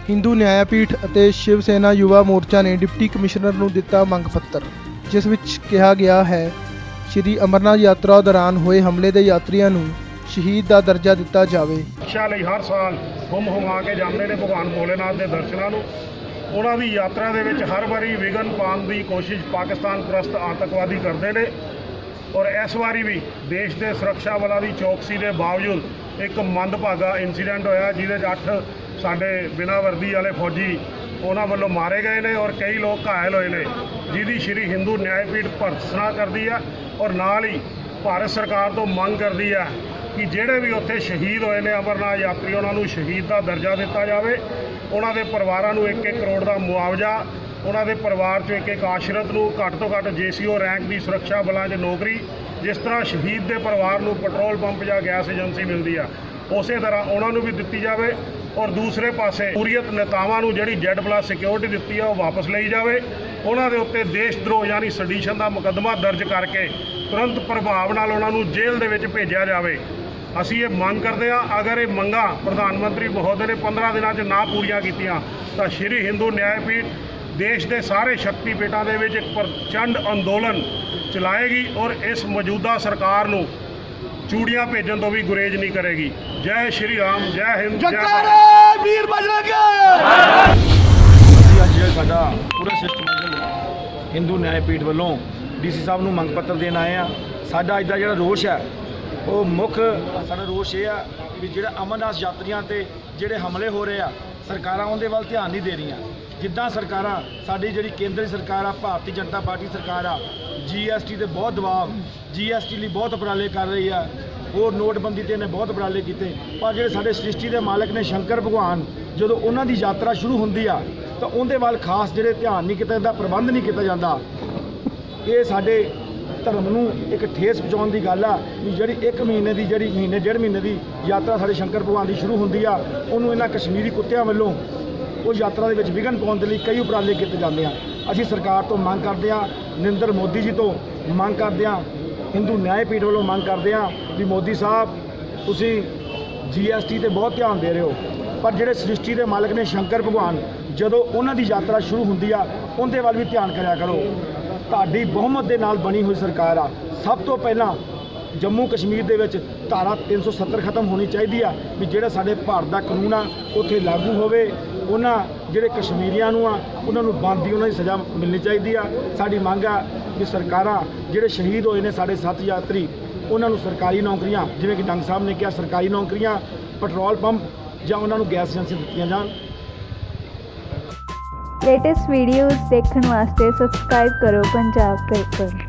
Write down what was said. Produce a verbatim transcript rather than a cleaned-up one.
हिंदू न्यायपीठ ਅਤੇ शिव सेना युवा मोर्चा ने डिप्टी कमिश्नर ਨੂੰ ਦਿੱਤਾ ਮੰਗ ਪੱਤਰ, ਜਿਸ ਵਿੱਚ ਕਿਹਾ ਗਿਆ ਹੈ ਸ਼੍ਰੀ ਅਮਰਨਾਥ ਯਾਤਰਾ ਦੌਰਾਨ ਹੋਏ ਹਮਲੇ ਦੇ ਯਾਤਰੀਆਂ ਨੂੰ ਸ਼ਹੀਦ ਦਾ ਦਰਜਾ ਦਿੱਤਾ ਜਾਵੇ। शिक्षा ਲਈ ਹਰ ਸਾਲ ਹੁਮ ਹੁਮਾ ਕੇ ਜਾਂਦੇ ਨੇ ਭਗਵਾਨ ਭੋਲੇਨਾਥ ਦੇ ਦਰਸ਼ਨਾਂ ਨੂੰ। ਉਹਨਾਂ ਦੀ ਯਾਤਰਾ ਦੇ ਵਿੱਚ ਹਰ ਵਾਰੀ ਵਿਘਨ ਪਾਉਣ ਦੀ ਕੋਸ਼ਿਸ਼ ਪਾਕਿਸਤਾਨ ਪ੍ਰਸਤ ਆਤੰਕਵਾਦੀ ਕਰਦੇ ਨੇ ਔਰ ਇਸ ਵਾਰੀ ਵੀ ਦੇਸ਼ ਦੇ ਸੁਰੱਖਿਆ ਬਲਾਂ ਦੀ ਚੌਕਸੀ ਦੇ ਬਾਵਜੂਦ ਇੱਕ ਮੰਦਭਾਗਾ ਇੰਸੀਡੈਂਟ ਹੋਇਆ, ਜਿਹਦੇ 'ਚ ਅੱਠ ਸਾਡੇ ਬਿਨਾਂ ਵਰਦੀ ਵਾਲੇ ਫੌਜੀ ਉਹਨਾਂ ਵੱਲੋਂ ਮਾਰੇ ਗਏ ਨੇ ਔਰ ਕਈ ਲੋਕ ਘਾਇਲ ਹੋਏ ਨੇ, ਜਿਹਦੀ ਸ਼੍ਰੀ ਹਿੰਦੂ ਨਿਆਇਪੀਠ ਭਰਤਸਨਾ ਕਰਦੀ ਹੈ ਔਰ ਨਾਲ ਹੀ ਭਾਰਤ ਸਰਕਾਰ ਤੋਂ ਮੰਗ ਕਰਦੀ ਹੈ ਕਿ ਜਿਹੜੇ ਵੀ ਉੱਥੇ ਸ਼ਹੀਦ ਹੋਏ ਨੇ ਅਮਰਨਾਥ ਯਾਤਰੀ, ਉਹਨਾਂ ਨੂੰ ਸ਼ਹੀਦ ਦਾ ਦਰਜਾ ਦਿੱਤਾ ਜਾਵੇ। ਉਹਨਾਂ ਦੇ ਪਰਿਵਾਰਾਂ ਨੂੰ ਇੱਕ ਇੱਕ ਕਰੋੜ ਦਾ ਮੁਆਵਜ਼ਾ, ਉਹਨਾਂ ਦੇ ਪਰਿਵਾਰ 'ਚੋਂ ਇੱਕ ਇੱਕ ਆਸ਼ਰਿਤ ਨੂੰ ਘੱਟ ਤੋਂ ਘੱਟ ਜੇ ਸੀ ਓ ਰੈਂਕ ਦੀ ਸੁਰੱਖਿਆ ਬਲਾਂ 'ਚ ਨੌਕਰੀ, ਜਿਸ ਤਰ੍ਹਾਂ ਸ਼ਹੀਦ ਦੇ ਪਰਿਵਾਰ ਨੂੰ ਪੈਟਰੋਲ ਪੰਪ ਜਾਂ ਗੈਸ ਏਜੰਸੀ ਮਿਲਦੀ ਆ, ਉਸੇ ਤਰ੍ਹਾਂ ਉਹਨਾਂ ਨੂੰ ਵੀ ਦਿੱਤੀ ਜਾਵੇ। ਔਰ ਦੂਸਰੇ ਪਾਸੇ ਹੁਰੀਅਤ ਨੇਤਾਵਾਂ ਨੂੰ ਜਿਹੜੀ ਜੈਡ ਪਲੱਸ ਸਿਕਿਉਰਿਟੀ ਦਿੱਤੀ ਆ ਉਹ ਵਾਪਸ ਲਈ ਜਾਵੇ। ਉਹਨਾਂ ਦੇ ਉੱਤੇ ਦੇਸ਼ ਦਰੋਹ ਯਾਨੀ ਸੈਡੀਸ਼ਨ ਦਾ ਮੁਕੱਦਮਾ ਦਰਜ ਕਰਕੇ ਤੁਰੰਤ ਪ੍ਰਭਾਵ ਨਾਲ ਉਹਨਾਂ ਨੂੰ ਜੇਲ੍ਹ ਦੇ ਵਿੱਚ ਭੇਜਿਆ ਜਾਵੇ। ਅਸੀਂ ਇਹ ਮੰਗ ਕਰਦੇ ਹਾਂ, ਅਗਰ ਇਹ ਮੰਗਾਂ ਪ੍ਰਧਾਨ ਮੰਤਰੀ ਮਹੋਦਯ ਨੇ ਪੰਦਰਾਂ ਦਿਨਾਂ 'ਚ ਨਾ ਪੂਰੀਆਂ ਕੀਤੀਆਂ ਤਾਂ ਸ਼੍ਰੀ ਹਿੰਦੂ ਨਿਆਇਪੀਠ ਦੇਸ਼ ਦੇ ਸਾਰੇ ਸ਼ਕਤੀਪੀਠਾਂ ਦੇ ਵਿੱਚ ਇੱਕ ਪ੍ਰਚੰਡ ਅੰਦੋਲਨ ਚਲਾਏਗੀ ਔਰ ਇਸ ਮੌਜੂਦਾ ਸਰਕਾਰ ਨੂੰ ਚੂੜੀਆਂ ਭੇਜਣ ਤੋਂ ਵੀ ਗੁਰੇਜ਼ ਨਹੀਂ ਕਰੇਗੀ। ਜੈ ਸ਼੍ਰੀ ਰਾਮ, ਜੈ ਹਿੰਦ, ਜੈ ਭਾਰਤ। ਵੀਰ ਬਜਰੰਗ ਅੱਜ ਸਾਡਾ ਪੂਰਾ ਸਿਸਟਮ ਹਿੰਦੂ ਨਿਆਇਪੀਠ ਵੱਲੋਂ ਡੀਸੀ ਸਾਹਿਬ ਨੂੰ ਮੰਗ ਪੱਤਰ ਦੇਣ ਆਏ ਆ। ਸਾਡਾ ਅੱਜ ਦਾ ਜਿਹੜਾ ਰੋਸ਼ ਹੈ ਉਹ ਮੁੱਖ ਸਾਡਾ ਰੋਸ਼ ਇਹ ਆ ਵੀ ਜਿਹੜਾ ਅਮਰਨਾਥ ਯਾਤਰੀਆਂ ਤੇ ਜਿਹੜੇ ਹਮਲੇ ਹੋ ਰਹੇ ਆ, ਸਰਕਾਰਾਂ ਉਹਦੇ ਵੱਲ ਧਿਆਨ ਨਹੀਂ ਦੇ ਰਹੀਆਂ। ਜਿੱਦਾਂ ਸਰਕਾਰਾਂ ਸਾਡੀ ਜਿਹੜੀ ਕੇਂਦਰੀ ਸਰਕਾਰ ਆ, ਭਾਰਤੀ ਜਨਤਾ ਪਾਰਟੀ ਸਰਕਾਰ ਆ, ਜੀ ਐਸ ਟੀ 'ਤੇ ਬਹੁਤ ਦਬਾਅ, ਜੀ ਐਸ ਟੀ ਲਈ ਬਹੁਤ ਉਪਰਾਲੇ ਕਰ ਰਹੀ ਆ, ਹੋਰ ਨੋਟਬੰਦੀ 'ਤੇ ਨੇ ਬਹੁਤ ਉਪਰਾਲੇ ਕੀਤੇ, ਪਰ ਜਿਹੜੇ ਸਾਡੇ ਸ੍ਰਿਸ਼ਟੀ ਦੇ ਮਾਲਕ ਨੇ ਸ਼ੰਕਰ ਭਗਵਾਨ, ਜਦੋਂ ਉਹਨਾਂ ਦੀ ਯਾਤਰਾ ਸ਼ੁਰੂ ਹੁੰਦੀ ਆ ਤਾਂ ਉਹਦੇ ਵੱਲ ਖਾਸ ਜਿਹੜੇ ਧਿਆਨ ਨਹੀਂ ਕੀਤਾ ਜਾਂਦਾ, ਪ੍ਰਬੰਧ ਨਹੀਂ ਕੀਤਾ ਜਾਂਦਾ। ਇਹ ਸਾਡੇ ਧਰਮ ਨੂੰ ਇੱਕ ਠੇਸ ਪਹੁੰਚਾਉਣ ਦੀ ਗੱਲ ਆ ਵੀ ਜਿਹੜੀ ਇੱਕ ਮਹੀਨੇ ਦੀ ਜਿਹੜੀ ਮਹੀਨੇ ਡੇਢ ਮਹੀਨੇ ਦੀ ਯਾਤਰਾ ਸਾਡੇ ਸ਼ੰਕਰ ਭਗਵਾਨ ਦੀ ਸ਼ੁਰੂ ਹੁੰਦੀ ਆ, ਉਹਨੂੰ ਇਹਨਾਂ ਕਸ਼ਮੀਰੀ ਕੁੱਤਿਆਂ ਵੱਲੋਂ ਉਹ ਯਾਤਰਾ ਦੇ ਵਿੱਚ ਵਿਘਨ ਪਾਉਣ ਦੇ ਲਈ ਕਈ ਉਪਰਾਲੇ ਕੀਤੇ ਜਾਂਦੇ ਆ। ਅਸੀਂ ਸਰਕਾਰ ਤੋਂ ਮੰਗ ਕਰਦੇ ਹਾਂ, ਨਰਿੰਦਰ ਮੋਦੀ ਜੀ ਤੋਂ ਮੰਗ ਕਰਦੇ ਹਾਂ, ਹਿੰਦੂ ਨਿਆਇਪੀਠ ਵੱਲੋਂ ਮੰਗ ਕਰਦੇ ਹਾਂ ਵੀ ਮੋਦੀ ਸਾਹਿਬ ਤੁਸੀਂ ਜੀ ਐਸ ਟੀ 'ਤੇ ਬਹੁਤ ਧਿਆਨ ਦੇ ਰਹੇ ਹੋ, ਪਰ ਜਿਹੜੇ ਸ੍ਰਿਸ਼ਟੀ ਦੇ ਮਾਲਕ ਨੇ ਸ਼ੰਕਰ ਭਗਵਾਨ, ਜਦੋਂ ਉਹਨਾਂ ਦੀ ਯਾਤਰਾ ਸ਼ੁਰੂ ਹੁੰਦੀ ਆ ਉਹਦੇ ਵੱਲ ਵੀ ਧਿਆਨ ਕਰਿਆ ਕਰੋ। ਤੁਹਾਡੀ ਬਹੁਮਤ ਦੇ ਨਾਲ ਬਣੀ ਹੋਈ ਸਰਕਾਰ ਆ। ਸਭ ਤੋਂ ਪਹਿਲਾਂ ਜੰਮੂ ਕਸ਼ਮੀਰ ਦੇ ਵਿੱਚ ਧਾਰਾ ਤਿੰਨ ਸੌ ਸੱਤਰ ਖਤਮ ਹੋਣੀ ਚਾਹੀਦੀ ਆ ਵੀ ਜਿਹੜਾ ਸਾਡੇ ਭਾਰਤ ਦਾ ਕਾਨੂੰਨ ਆ ਉੱਥੇ ਲਾਗੂ ਹੋਵੇ। ਉਹਨਾਂ ਜਿਹੜੇ ਕਸ਼ਮੀਰੀਆਂ ਨੂੰ ਆ ਉਹਨਾਂ ਨੂੰ ਬਣਦੀ ਉਹਨਾਂ ਦੀ ਸਜ਼ਾ ਮਿਲਣੀ ਚਾਹੀਦੀ ਆ। ਸਾਡੀ ਮੰਗ ਆ ਕਿ ਸਰਕਾਰਾਂ ਜਿਹੜੇ ਸ਼ਹੀਦ ਹੋਏ ਨੇ ਸਾਡੇ ਸੱਤ ਯਾਤਰੀ, ਉਹਨਾਂ ਨੂੰ ਸਰਕਾਰੀ ਨੌਕਰੀਆਂ, ਜਿਵੇਂ ਕਿ ਡੰਗ ਸਾਹਿਬ ਨੇ ਕਿਹਾ, ਸਰਕਾਰੀ ਨੌਕਰੀਆਂ, ਪੈਟਰੋਲ ਪੰਪ ਜਾਂ ਉਹਨਾਂ ਨੂੰ ਗੈਸ ਏਜੰਸੀ ਦਿੱਤੀਆਂ ਜਾਣ। लेटेस्ट वीडियोज़ देखने वास्ते सब्सक्राइब करो पंजाब पेपर।